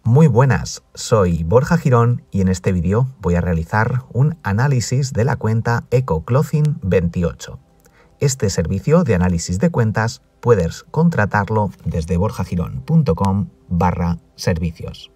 Muy buenas, soy Borja Girón y en este vídeo voy a realizar un análisis de la cuenta EcoClothing28. Este servicio de análisis de cuentas puedes contratarlo desde borjagirón.com/servicios.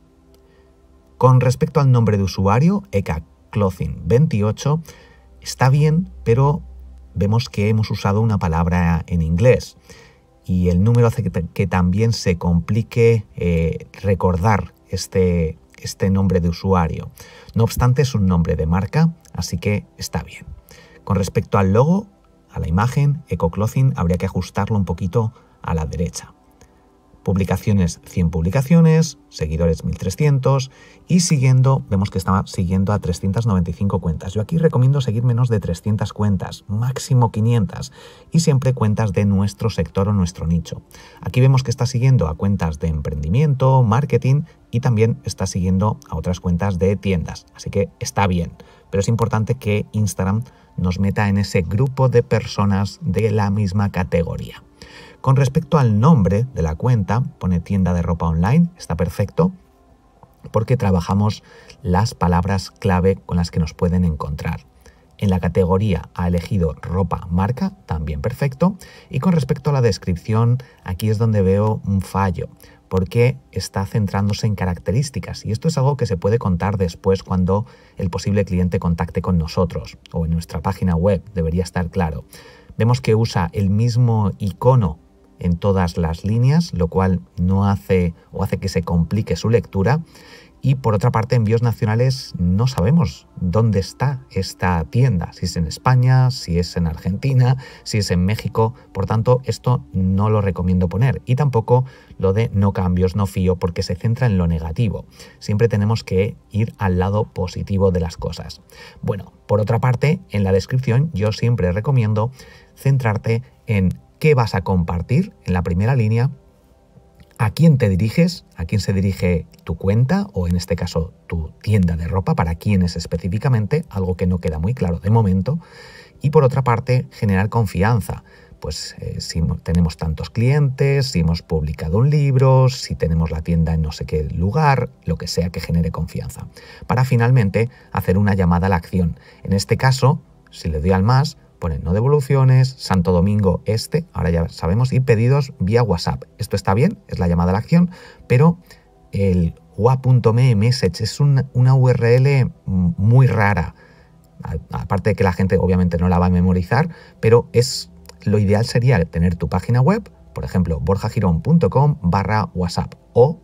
Con respecto al nombre de usuario, EcoClothing28, está bien, pero vemos que hemos usado una palabra en inglés. Y el número hace que también se complique recordar este nombre de usuario. No obstante, es un nombre de marca, así que está bien. Con respecto al logo, a la imagen, EcoClothing, habría que ajustarlo un poquito a la derecha. Publicaciones, 100 publicaciones, seguidores 1300 y siguiendo, vemos que estaba siguiendo a 395 cuentas. Yo aquí recomiendo seguir menos de 300 cuentas, máximo 500 y siempre cuentas de nuestro sector o nuestro nicho. Aquí vemos que está siguiendo a cuentas de emprendimiento, marketing y también está siguiendo a otras cuentas de tiendas, así que está bien. Pero es importante que Instagram nos meta en ese grupo de personas de la misma categoría. Con respecto al nombre de la cuenta, pone tienda de ropa online, está perfecto, porque trabajamos las palabras clave con las que nos pueden encontrar. En la categoría ha elegido ropa marca, también perfecto, y con respecto a la descripción, aquí es donde veo un fallo, porque está centrándose en características, y esto es algo que se puede contar después cuando el posible cliente contacte con nosotros, o en nuestra página web, debería estar claro. Vemos que usa el mismo icono en todas las líneas, lo cual no hace que se complique su lectura. Y por otra parte, envíos nacionales no sabemos dónde está esta tienda, si es en España, si es en Argentina, si es en México. Por tanto, esto no lo recomiendo poner. Y tampoco lo de no cambios, no fío, porque se centra en lo negativo. Siempre tenemos que ir al lado positivo de las cosas. Bueno, por otra parte, en la descripción yo siempre recomiendo centrarte en qué vas a compartir en la primera línea, a quién te diriges, a quién se dirige tu cuenta o en este caso tu tienda de ropa, para quiénes específicamente, algo que no queda muy claro de momento. Y por otra parte, generar confianza. Pues si tenemos tantos clientes, si hemos publicado un libro, si tenemos la tienda en no sé qué lugar, lo que sea que genere confianza. Para finalmente hacer una llamada a la acción. En este caso, si le doy al más, pone no devoluciones, Santo Domingo Este, ahora ya sabemos, y pedidos vía WhatsApp. Esto está bien, es la llamada a la acción, pero el wa.me message es una URL muy rara. Aparte de que la gente obviamente no la va a memorizar, pero lo ideal sería tener tu página web, por ejemplo, borjagirón.com/WhatsApp o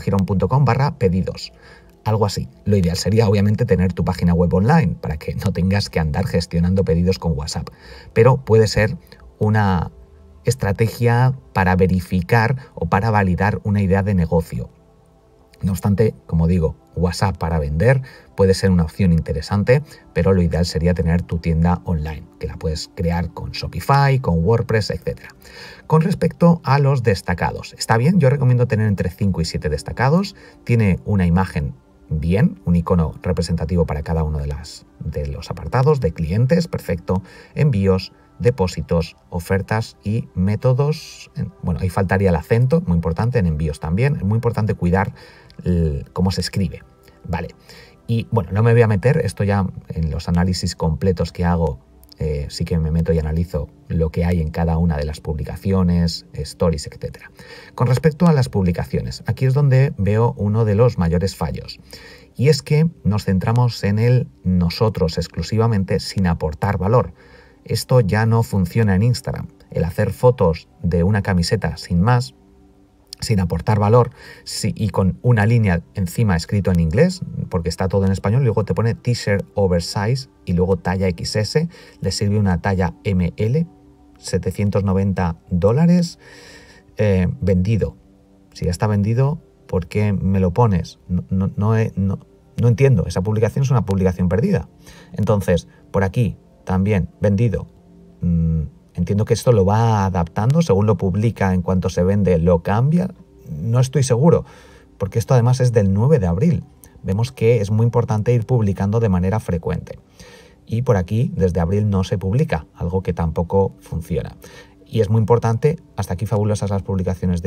borjagirón.com/pedidos. Algo así. Lo ideal sería obviamente tener tu página web online para que no tengas que andar gestionando pedidos con WhatsApp. Pero puede ser una estrategia para verificar o para validar una idea de negocio. No obstante, como digo, WhatsApp para vender puede ser una opción interesante, pero lo ideal sería tener tu tienda online, que la puedes crear con Shopify, con WordPress, etc. Con respecto a los destacados, está bien, yo recomiendo tener entre 5 y 7 destacados, tiene una imagen bien, un icono representativo para cada uno de los apartados, de clientes, perfecto, envíos, depósitos, ofertas y métodos. Bueno, ahí faltaría el acento, muy importante, en envíos también, es muy importante cuidar cómo se escribe, ¿vale? Y bueno, no me voy a meter, esto ya en los análisis completos que hago, sí que me meto y analizo lo que hay en cada una de las publicaciones, stories, etc. Con respecto a las publicaciones, aquí es donde veo uno de los mayores fallos. Y es que nos centramos en el nosotros exclusivamente sin aportar valor. Esto ya no funciona en Instagram. El hacer fotos de una camiseta sin más, sin aportar valor, y con una línea encima escrito en inglés, porque está todo en español, y luego te pone t-shirt oversize y luego talla XS, le sirve una talla ML, $790, vendido. Si ya está vendido, ¿por qué me lo pones? No entiendo, esa publicación es una publicación perdida. Entonces, por aquí también, vendido. Entiendo que esto lo va adaptando, según lo publica, en cuanto se vende, lo cambia. No estoy seguro, porque esto además es del 9 de abril. Vemos que es muy importante ir publicando de manera frecuente. Y por aquí, desde abril, no se publica, algo que tampoco funciona. Y es muy importante, hasta aquí fabulosas las publicaciones de hoy.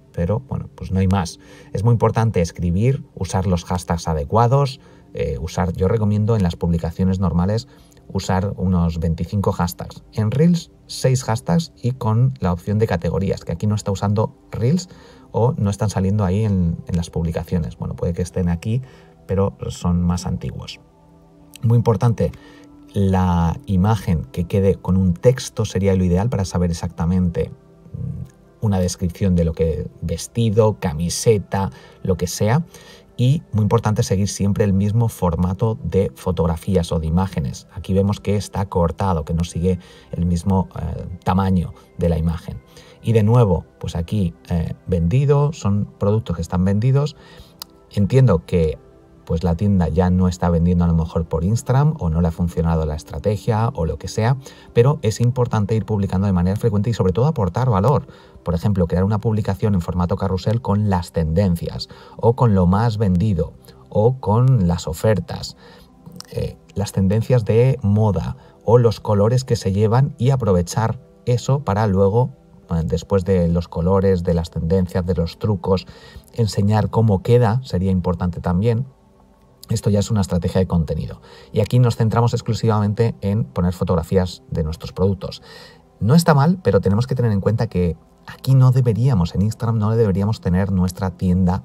pero bueno, pues no hay más. Es muy importante escribir, usar los hashtags adecuados, yo recomiendo en las publicaciones normales usar unos 25 hashtags. En Reels, 6 hashtags y con la opción de categorías, que aquí no está usando Reels o no están saliendo ahí en las publicaciones. Bueno, puede que estén aquí, pero son más antiguos. Muy importante, la imagen que quede con un texto sería lo ideal para saber exactamente una descripción de lo que vestido, camiseta, lo que sea. Y muy importante seguir siempre el mismo formato de fotografías o de imágenes. Aquí vemos que está cortado, que no sigue el mismo tamaño de la imagen. Y de nuevo, pues aquí vendido, son productos que están vendidos. Entiendo que pues la tienda ya no está vendiendo a lo mejor por Instagram o no le ha funcionado la estrategia o lo que sea, pero es importante ir publicando de manera frecuente y sobre todo aportar valor. Por ejemplo, crear una publicación en formato carrusel con las tendencias o con lo más vendido o con las ofertas, las tendencias de moda o los colores que se llevan y aprovechar eso para luego, después de los colores, de las tendencias, de los trucos, enseñar cómo queda, sería importante también. Esto ya es una estrategia de contenido. Y aquí nos centramos exclusivamente en poner fotografías de nuestros productos. No está mal, pero tenemos que tener en cuenta que aquí no deberíamos, en Instagram no deberíamos tener nuestra tienda.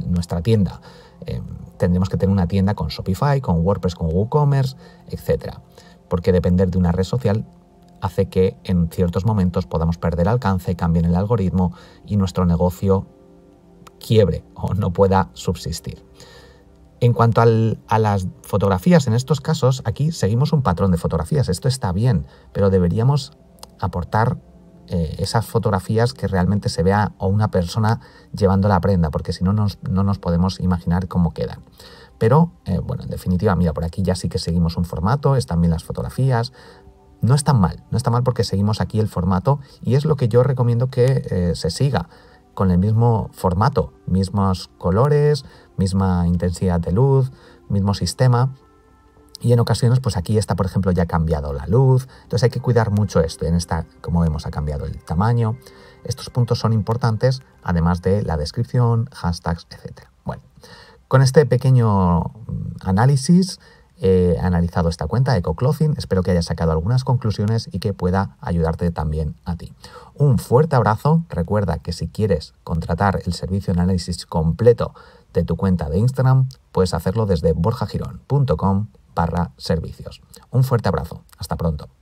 Tendríamos que tener una tienda con Shopify, con WordPress, con WooCommerce, etc. Porque depender de una red social hace que en ciertos momentos podamos perder alcance, cambien el algoritmo y nuestro negocio quiebre o no pueda subsistir. En cuanto a las fotografías, en estos casos, aquí seguimos un patrón de fotografías. Esto está bien, pero deberíamos aportar esas fotografías que realmente se vea a una persona llevando la prenda, porque si no, no nos podemos imaginar cómo quedan. Pero, bueno, en definitiva, mira, por aquí ya sí que seguimos un formato, están bien las fotografías. No está mal porque seguimos aquí el formato y es lo que yo recomiendo que se siga. Con el mismo formato, mismos colores, misma intensidad de luz, mismo sistema. Y en ocasiones, pues aquí está, por ejemplo, ya ha cambiado la luz. Entonces hay que cuidar mucho esto. En esta, como vemos, ha cambiado el tamaño. Estos puntos son importantes, además de la descripción, hashtags, etc. Bueno, con este pequeño análisis he analizado esta cuenta EcoClothing. Espero que hayas sacado algunas conclusiones y que pueda ayudarte también a ti. Un fuerte abrazo. Recuerda que si quieres contratar el servicio de análisis completo de tu cuenta de Instagram, puedes hacerlo desde borjagirón.com/servicios. Un fuerte abrazo. Hasta pronto.